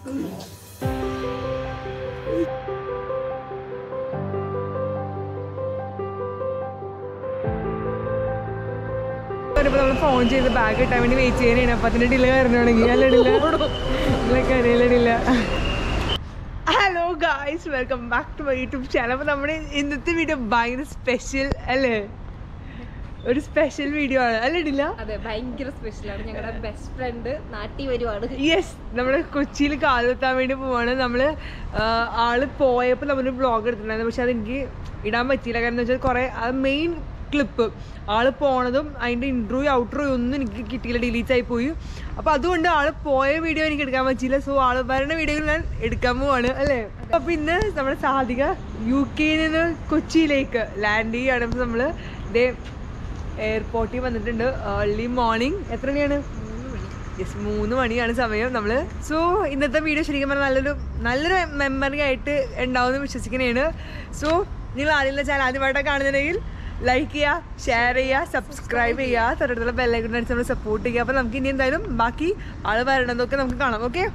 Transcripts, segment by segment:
Phone ചെയ്ത് bag കിട്ടാൻ വേണ്ടി വെയിറ്റ് ചെയ്യാനാണ്. അപ്പൊ അതിന്റെ ഡിലേ വരണോണെങ്കിൽ അറിയില്ല. Hello guys, welcome back to my YouTube channel. അപ്പൊ നമ്മുടെ ഇന്നത്തെ വീഡിയോ ഭയങ്കര സ്പെഷ്യൽ അല്ലേ? ഒരു സ്പെഷ്യൽ വീഡിയോ ആണ് അല്ലേ ഡില്ല? അതെ, ഭയങ്കര സ്പെഷ്യലാണ്. ഞങ്ങളുടെ ബെസ്റ്റ് ഫ്രണ്ട് നാട്ടിൽ വരുവാണ്. യെസ്, നമ്മള് കൊച്ചിയിൽ കാലുകുത്താൻ വേണ്ടി പോവാണ്. നമ്മള് ആള് പോയപ്പോൾ നമ്മളൊരു വ്ളോഗ് എടുത്തിട്ടുണ്ടായിരുന്നു. പക്ഷെ അതെനിക്ക് ഇടാൻ പറ്റിയില്ല. കാരണം എന്താ വെച്ചാൽ കുറെ മെയിൻ ക്ലിപ്പ് ആള് പോണതും അതിന്റെ ഇന്റർവ്യൂ ഔട്ട്രോ ഒന്നും എനിക്ക് കിട്ടിയില്ല, ഡിലീറ്റ് ആയി പോയി. അപ്പൊ അതുകൊണ്ട് ആള് പോയ വീഡിയോ എനിക്ക് എടുക്കാൻ പറ്റിയില്ല. സോ ആള് വരണ വീഡിയോയിൽ ഞാൻ എടുക്കാൻ പോവാണ് അല്ലേ? അപ്പൊ ഇന്ന് നമ്മുടെ സാധിക UK-യിൽ നിന്ന് കൊച്ചിയിലേക്ക് ലാൻഡ് ചെയ്യാണ്. അപ്പൊ നമ്മള് ഇതേ എയർപോർട്ടിൽ വന്നിട്ടുണ്ട്. Early morning. എത്ര മണിയാണ്? 3 മണിയാണ് സമയം. നമ്മള് സോ ഇന്നത്തെ വീഡിയോ ശരിക്കും പറഞ്ഞാൽ നല്ലൊരു മെമ്മറി ആയിട്ട് ഉണ്ടാവുമെന്ന് വിശ്വസിക്കുന്നതാണ്. സോ നിങ്ങൾ ആദ്യം ചാനൽ ആദ്യമായിട്ടാണ് കാണുന്നുണ്ടെങ്കിൽ ലൈക്ക് ചെയ്യുക, ഷെയർ ചെയ്യുക, സബ്സ്ക്രൈബ് ചെയ്യുക, തൊട്ടടുത്തുള്ള ബെല്ലൈക്കൺ അടിച്ച് നമ്മൾ സപ്പോർട്ട് ചെയ്യുക. അപ്പൊ നമുക്ക് ഇനി എന്തായാലും ബാക്കി ആള് വരണതൊക്കെ നമുക്ക് കാണാം. ഓക്കെ,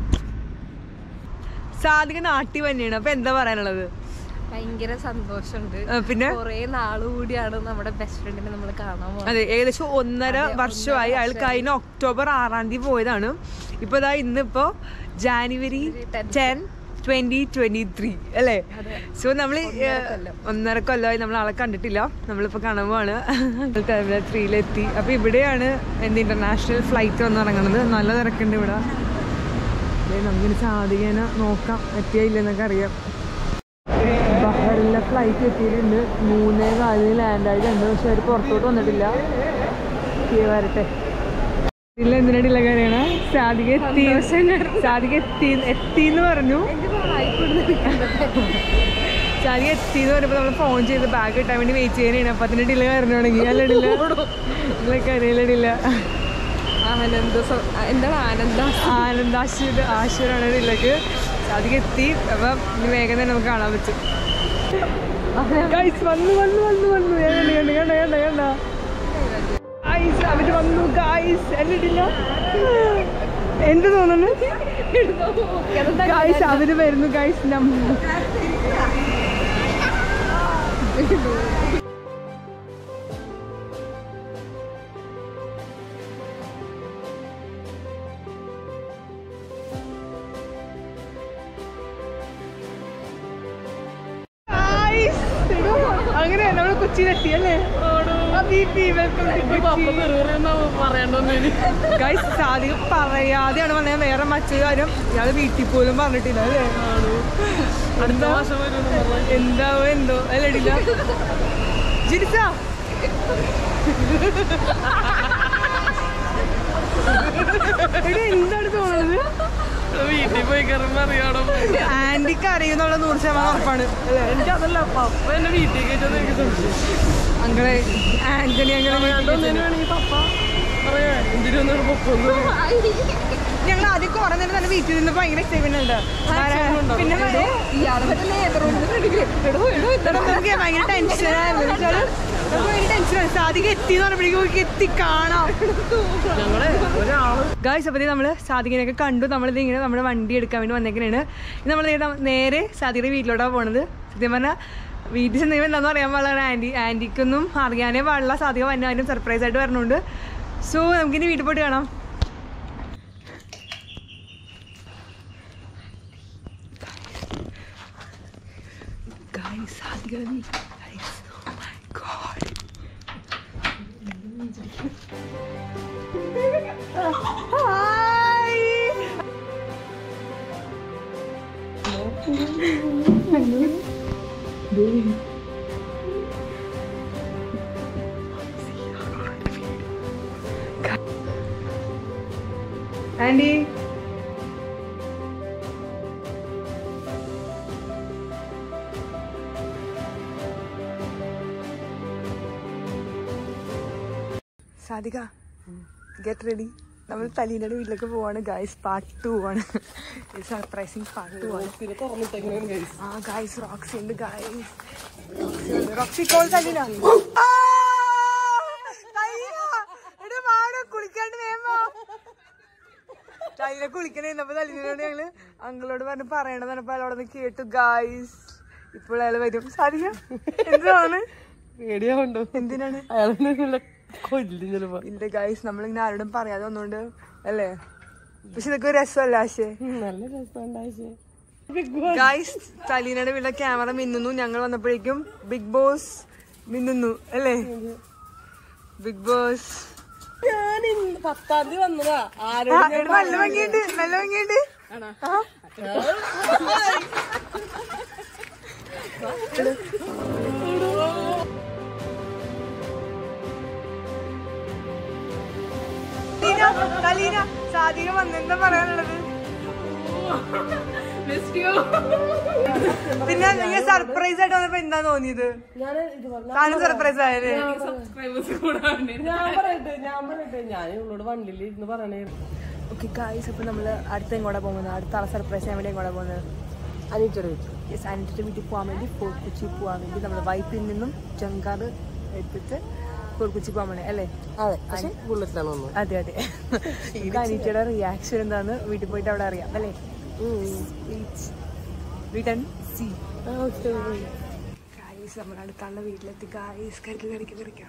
സാധിക നാട്ടിൽ തന്നെയാണ്. അപ്പൊ എന്താ പറയാനുള്ളത്? ഭയങ്കര സന്തോഷമുണ്ട്. പിന്നെ കുറെ നാള് കൂടിയാണ് നമ്മുടെ ബെസ്റ്റ് ഫ്രണ്ടിനെ നമ്മൾ കാണാൻ പോകുന്നത്. അതെ, ഏകദേശം 1.5 വർഷമായി. അയാൾ കഴിഞ്ഞ ഒക്ടോബർ 6-ാം തീയതി പോയതാണ്. ഇപ്പൊ ഇതാ ഇന്നിപ്പോ January 10, 2023 അല്ലേ? സോ നമ്മള് 1.5 കൊല്ലമായി നമ്മൾ ആളെ കണ്ടിട്ടില്ല. നമ്മളിപ്പോ കാണാൻ പോവാണ്. ടെർമിനൽ 3-ലെത്തി. അപ്പൊ ഇവിടെയാണ് ഇന്റർനാഷണൽ ഫ്ലൈറ്റ് വന്ന് ഇറങ്ങുന്നത്. നല്ല തിരക്കുണ്ട് ഇവിടെ. നമുക്കിനി സാധികേനെ നോക്കാം, എത്തിയില്ലെന്നൊക്കെ അറിയാം. ബഹറിലെ ഫ്ലൈറ്റ് എത്തിയിട്ടുണ്ട്. 3:15 ലാൻഡ് ആയിട്ടുണ്ട്. പക്ഷെ അവർ പുറത്തോട്ട് വന്നിട്ടില്ല. വരട്ടെ. ഇല്ല, എന്തിനായിട്ടില്ല കാര്യമാണ്. സാധിക എത്തിന്ന് പറഞ്ഞു. സാധിക എത്തിന്ന് പറഞ്ഞപ്പോൾ നമ്മൾ ഫോൺ ചെയ്ത് ബാഗ് കിട്ടാൻ വേണ്ടി വെയിറ്റ് ചെയ്യാനാണ്. അപ്പൊ അതിന്റെ ഡിലേ വരണോണെങ്കിൽ അറിയില്ല. ആശ്വരാണ് ഡില്ലക്ക്. സാധിക എത്തി. അപ്പൊ വേഗം തന്നെ നമുക്ക് കാണാൻ പറ്റും. വന്നു അവര് വന്നു ഗായ്സ്. എന്നിട്ടില്ല എന്ത് തോന്നുന്നു ഗായ്സ്, അവര് വരുന്നു ഗായ്സ്. അങ്ങനെ നമ്മള് കൊച്ചിയിലെത്തി അല്ലേ? സാധിക പറയാതെയാണ് പറഞ്ഞത്. വേറെ മറ്റൊരു കാര്യം ഇയാള് വീട്ടിൽ പോലും പറഞ്ഞിട്ടില്ല അല്ലേ? എന്താവോ എന്തോ അല്ലേ ഡില്ല? ജിരിച്ച എന്താണ് തോന്നുന്നത്? വീട്ടിൽ പോയി കയറുമ്പോ അറിയാണോ? ആന്റിക്ക് അറിയുന്നുള്ള 100% ഉറപ്പാണ്. എനിക്കതല്ല, പപ്പ എന്നെ വീട്ടിൽ കയറ്റുന്നത് എനിക്ക് സംശയം. അങ്ങനെ ആന്റണി അങ്ങനെ പപ്പ പറയാ എന്തിനൊന്നും പൊക്കൊന്നു. ഞങ്ങൾ ആദ്യം കുറെ നേരം തന്നെ വീട്ടിൽ നിന്ന് ഭയങ്കര എക്സൈറ്റ്മെന്റ് ഉണ്ട്. പിന്നെ ഭയങ്കര ടെൻഷനായിരുന്നു. സാധിക എത്തിന്ന് പറഞ്ഞപ്പോഴേക്കും എത്തി കാണാം ഗായ്സ്. അപ്പത്തേ നമ്മള് സാധികനെയൊക്കെ കണ്ടു. നമ്മളിത് ഇങ്ങനെ നമ്മുടെ വണ്ടി എടുക്കാൻ വേണ്ടി വന്നേക്കണേണ്. നമ്മൾ നേരെ സാധികയുടെ വീട്ടിലോട്ടാണ് പോണത്. സത്യം പറഞ്ഞാൽ വീട്ടിൽ ചെന്നപ്പോൾ എന്താണെന്ന് അറിയാൻ പാടില്ല. ആൻറ്റിക്കൊന്നും അറിയാനേ പാടില്ല. സാധിക വന്നാലും സർപ്രൈസ് ആയിട്ട് വരണുണ്ട്. സോ നമുക്കിനി വീട്ടിൽ പോയിട്ട് കാണാം. Aunty Sadhika get ready. നമ്മൾ തലീനയുടെ വീട്ടിലേക്ക് പോവാണ് ഗൈസ്. പാർട്ട് 2 ആണ്. സർപ്രൈസിങ് പാർട്ട് 2 ആണ്. ആ ഗൈസ്, റോക്സി ഉണ്ട് ഗൈസ്. റോക്സി കോൾ തലീന. കുളിക്കാണ്ട് വേമോ തലിനെ കുളിക്കണേന്നപ്പോ തലിനോട് ഞങ്ങള് അങ്കിളോട് പറഞ്ഞ് പറയണതാണ്. അപ്പൊ അയാളോട് കേട്ടു ഗായ്സ്. ഇപ്പോൾ അയാൾ വരും. സാധിക്കാം എന്താണ് പേടിയാവുണ്ടോ? എന്തിനാണ് അയാളെ കൊല്ലും ചിലപ്പോ. ഇല്ല ഗായ്സ്, നമ്മളിങ്ങനെ ആരോടും പറയാതെ ഒന്നുകൊണ്ട് അല്ലേ. പക്ഷെ ഇതൊക്കെ ഒരു രസമല്ല. ആശേ നല്ല രസമുണ്ടാശേ. ഗായ്സ്, തലീനയുടെ വീട്ടിലെ ക്യാമറ മിന്നുന്നു. ഞങ്ങൾ വന്നപ്പോഴേക്കും ബിഗ് ബോസ് മിന്നുന്നു അല്ലേ. ബിഗ് ബോസ് ഞാൻ 10-ാം തീയതി വന്നതാ. നല്ല ഭംഗിയുണ്ട്, നല്ല ഭംഗിയുണ്ട്. കലീന സാധിക വന്നെന്താ പറയാനുള്ളത്? പിന്നെ നിങ്ങൾ സർപ്രൈസ് ആയിട്ട് വന്നപ്പോ എന്താ തോന്നിയത്? താനും സർപ്രൈസ് ആയത്? ഞാൻ പറയട്ടെ ഞാൻ ഇവളോട് വണ്ടിയിൽ ഇരുന്ന് പറയണേ. ഓക്കെ ഗായ്സ്, അപ്പൊ നമ്മള് അടുത്ത എങ്ങോട്ടാ പോകുന്നത്? അടുത്ത ആളെ സർപ്രൈസ് ചെയ്യാൻ വേണ്ടി എങ്ങോട്ടാ പോകുന്നത്? അനിയത്തിയുടെ വീട്ടിൽ. യെസ്, അനിയത്തിയുടെ വീട്ടിൽ പോകാൻ വേണ്ടി ഫോർട്ട് കൊച്ചി പോകാൻ വേണ്ടി നമ്മൾ വൈപ്പിൽ നിന്നും ജങ്കാറ് എടുത്തിട്ട് ഫോർട്ട് കൊച്ചി പോകാൻ വേണ്ടി അല്ലേ? അതെ, പക്ഷെ ബുള്ളറ്റിലാണ് വന്നത്. അതെ അതെ. അനിയത്തിയുടെ റിയാക്ഷൻ എന്താന്ന് വീട്ടിൽ പോയിട്ട് അവിടെ അറിയാം അല്ലേ? ഗായ്സ്, നമ്മുടെ അടുത്തുള്ള വീട്ടിലെത്തി. ഗായ്സ്, കരിക്കാം.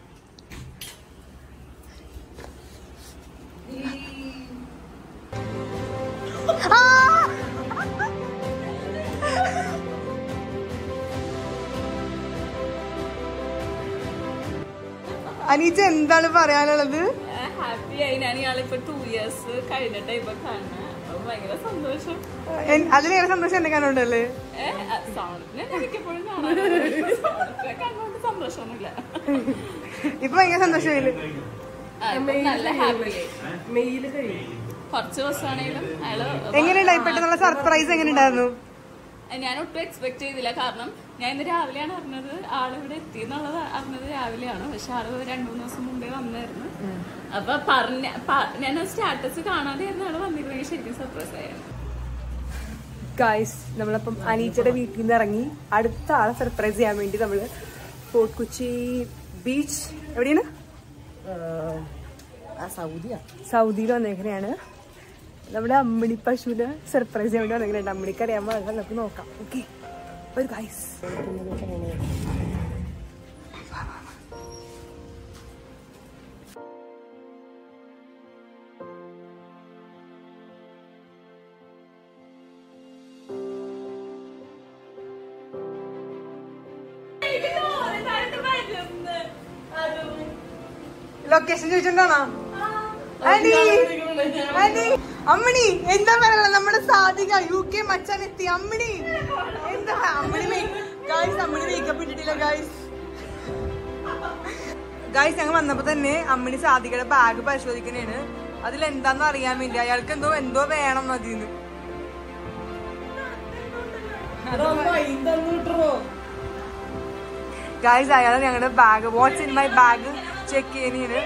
അനീച്ച എന്താണ് പറയാനുള്ളത്? ഹാപ്പിയായി. ഞാൻ ഇയാളിപ്പോ 2 years കഴിഞ്ഞിട്ട് ഇപ്പൊ കാണുന്നത്. ഭയങ്കര സന്തോഷം. അതിലേറെ സന്തോഷം എന്നെ കാണുന്നുണ്ടല്ലേ? എനിക്കെപ്പോഴും കാണാൻ സന്തോഷമൊന്നുമില്ല. ഇപ്പൊ ഭയങ്കര സന്തോഷമില്ല. നല്ല ഹാപ്പിയായി. മെയില് കഴിയും. കുറച്ച് ദിവസമാണെങ്കിലും അയാള് എങ്ങനെയുണ്ടായി? പെട്ടെന്നുള്ള സർപ്രൈസ് എങ്ങനെയുണ്ടായിരുന്നു? ഞാൻ ഒട്ടും എക്സ്പെക്ട് ചെയ്തില്ല. കാരണം ഞാൻ ഇന്ന് രാവിലെയാണ് അറിഞ്ഞത്. ആളിവിടെ എത്തി എന്നുള്ളത് അറിഞ്ഞത് രാവിലെയാണ്. പക്ഷെ ആള് 2-3 ദിവസം മുമ്പേ വന്നായിരുന്നു. അപ്പൊ ഞാൻ സ്റ്റാറ്റസ് കാണാതെയായിരുന്നു ആള് വന്നിരുന്നെങ്കിൽ ശരിക്കും സർപ്രൈസ് ആയിരുന്നു. ഗായ്സ്, നമ്മളപ്പം അനീച്ചയുടെ വീട്ടിൽ നിന്ന് ഇറങ്ങി അടുത്ത ആളെ സർപ്രൈസ് ചെയ്യാൻ വേണ്ടി നമ്മള് ഫോർട്ട് കൊച്ചി ബീച്ച് എവിടെയാണ്? സൗദിയിൽ വന്നേക്കണെയാണ്. നമ്മുടെ അമ്മിണി പശുവിനെ സർപ്രൈസ് ചെയ്യാൻ വേണ്ടി വന്നേക്കുന്നുണ്ട്. അമ്മിണിക്ക് അറിയാൻ പാടില്ല, നമുക്ക് നോക്കാം. ഓക്കെ, ഒരു ഗായ്സ്. ലൊക്കേഷൻ ചോദിച്ചിട്ടുണ്ടാണോ? അമ്മിണി എന്താ പറയാ? നമ്മുടെ സാധിക UK മച്ചാൻ എത്തി. അമ്മിണി എന്താ? അമ്മിണി മേക്കപ്പ് ഇട്ടിട്ടില്ല ഗായ്സ്. ഞങ്ങൾ വന്നപ്പോ തന്നെ അമ്മിണി സാധികയുടെ ബാഗ് പരിശോധിക്കണേണ്. അതിലെന്താന്ന് അറിയാൻ വേണ്ടി. അയാൾക്ക് എന്തോ വേണം അതിന്ന്. ഗായ്സ്, അയാൾ ഞങ്ങളുടെ bag what's in my bag check ചെയ്യുന്നതിന്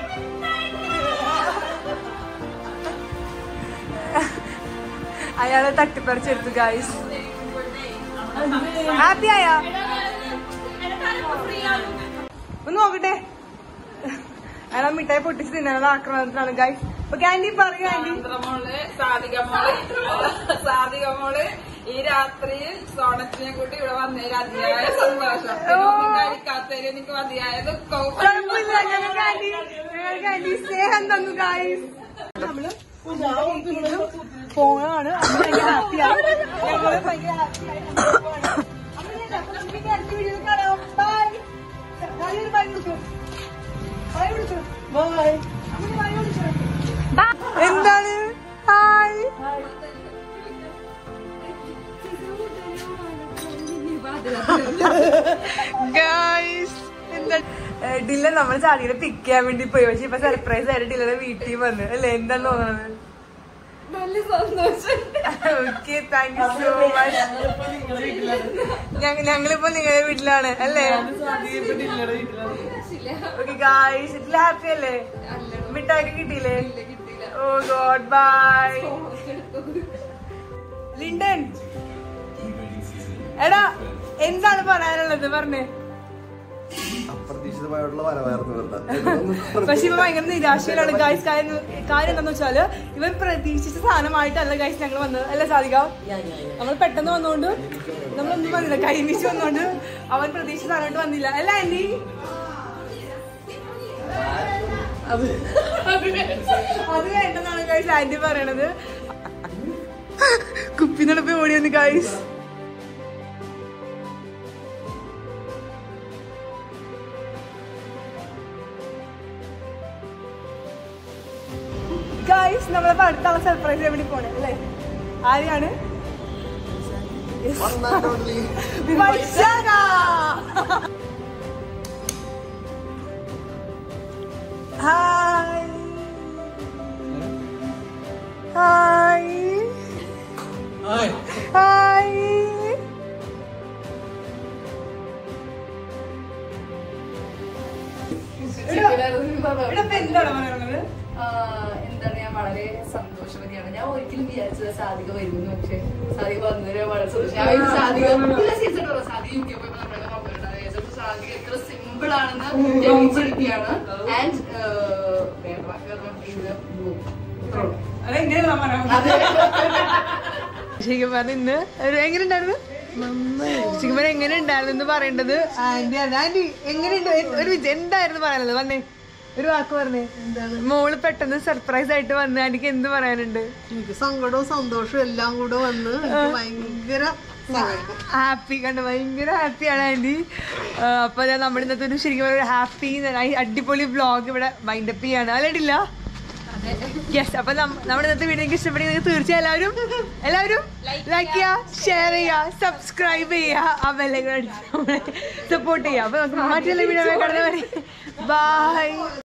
അയാള് തട്ടിപ്പറിച്ചെടുത്തു. ഗായ്സ്, ഹാപ്പി ആയ? ഒന്ന് നോക്കട്ടെ. അയാളെ മിഠായി പൊട്ടിച്ച് തിന്നാനുള്ള ആക്രമണത്തിലാണ്. ഗായ്സ്, അപ്പൊ ക്യാൻഡി പറയൂ. സാധിക മോള് ഈ രാത്രിയിൽ സോണത്തിനെ കൂട്ടി ഇവിടെ വന്നതിൽ അതിയായ സന്തോഷം. കഴിക്കാത്തതിൽ എനിക്ക് അതിയായ ദുഃഖവും. സ്നേഹം തന്നു. ഗായ്സ്, നമ്മള് പോണാണ്. അമ്മ ഭയങ്കര ഹാപ്പിയാണ്. ഞങ്ങള് ഭയങ്കര എന്താണ്? ഹായ്. ഗായ്സ്, എന്താ ഡില്ല നമ്മൾ ചാടിയെ പിക്ക് ചെയ്യാൻ വേണ്ടി പോയി. പക്ഷെ ഇപ്പൊ സർപ്രൈസ് ആയിട്ട് ഡില്ലയുടെ വീട്ടിൽ വന്ന് അല്ലേ? എന്താന്ന് തോന്നുന്നത്? നല്ല സന്തോഷം. Okay, thank you so much. ഞങ്ങളിപ്പോ നിങ്ങളുടെ വീട്ടിലാണ് അല്ലേ? ഓക്കെ ഗായ്സ്, ഇതിൽ ഹാപ്പി അല്ലേ? മിഠായി കിട്ടിയില്ലേ? ഓ ഗോഡ്, ബൈ. ലിൻഡൻ, എടാ എന്താണ് പറയാനുള്ളത്? പറഞ്ഞേ. അപ്രതീക്ഷിത അപ്രതീക്ഷിതമായിട്ടുള്ള വരവായിരുന്നു. പക്ഷെ ഇവ ഭയങ്കര നിരാശയിലാണ് ഗൈസ്. കാര്യം എന്താന്ന് വെച്ചാല് ഇവൻ പ്രതീക്ഷിച്ച സാധനമായിട്ടല്ല ഗൈസ് ഞങ്ങൾ വന്നത്. അല്ല സാധിക, നമ്മൾ പെട്ടെന്ന് വന്നോണ്ട് നമ്മളൊന്നും വന്നില്ല, കൈവീശ് വന്നോണ്ട് അവൻ പ്രതീക്ഷിച്ച സാധനമായിട്ട് വന്നില്ല. അല്ല ആന്റി, അത് വേണ്ടെന്നാണ് ഗൈസ് ആന്റി പറയണത്. കുപ്പി നടപ്പ് ഓടിയെന്ന് ഗൈസ്. ഗൈസ് നമ്മളിപ്പോ അടുത്തുള്ള സർപ്രൈസ് എവിടെ പോണേ അല്ലേ? ആരെയാണ്? വർഷത. Hi hi hi. എന്താണ് പറയുന്നത്? എന്താണ്, ഞാൻ വളരെ സന്തോഷവതിയാണ്. ഞാൻ ഒരിക്കലും വിചാരിച്ചത് സാധിക വരുന്നു, പക്ഷെ സാധിക വന്നതിന് വളരെ സന്തോഷം. സാധിക സാധിക എത്ര സിമ്പിൾ ആണെന്ന് തെളിയിച്ചിരിക്കുകയാണ്. ആൻഡ് ശരിക്കും പറഞ്ഞ ഇന്ന് എങ്ങനെ ഉണ്ടായിരുന്നു? ശരിക്കും പറഞ്ഞ എങ്ങനെ ഉണ്ടായിരുന്നു എന്ന് പറയേണ്ടത് ആന്റിയാണ്. ആന്റി എങ്ങനെയുണ്ട്? ഒരു എന്തായിരുന്നു പറയാനുള്ളത്? വന്നേ ഒരു വാക്ക് പറഞ്ഞേ. മോള് പെട്ടെന്ന് സർപ്രൈസ് ആയിട്ട് വന്ന് ആന്റിക്ക് എന്ത് പറയാനുണ്ട്? എനിക്ക് സങ്കടവും സന്തോഷവും എല്ലാം കൂടെ വന്ന് ഭയങ്കര ഹാപ്പി കണ്ട് ഭയങ്കര ഹാപ്പിയാണ് ആന്റി. അപ്പൊ നമ്മുടെ ഇന്നത്തെ ഒരു ശരിക്കും ഒരു ഹാപ്പി അടിപൊളി വ്ലോഗ് ഇവിടെ വൈൻഡപ്പ് ചെയ്യാണ്. അല്ലേടില്ല? യെസ്. അപ്പൊ നമ്മുടെ ഇന്നത്തെ വീഡിയോ നിങ്ങൾക്ക് ഇഷ്ടപ്പെടുന്നെങ്കിൽ തീർച്ചയായും എല്ലാവരും ലൈക്ക് ചെയ്യുക, ഷെയർ ചെയ്യുക, സബ്സ്ക്രൈബ് ചെയ്യുക, ആ ബെല്ലൈക്കൺ അടിച്ച് നമ്മളെ സപ്പോർട്ട് ചെയ്യുക. അപ്പൊ നമുക്ക് മറ്റുള്ള വീഡിയോ കാണുന്നവരെ ബൈ.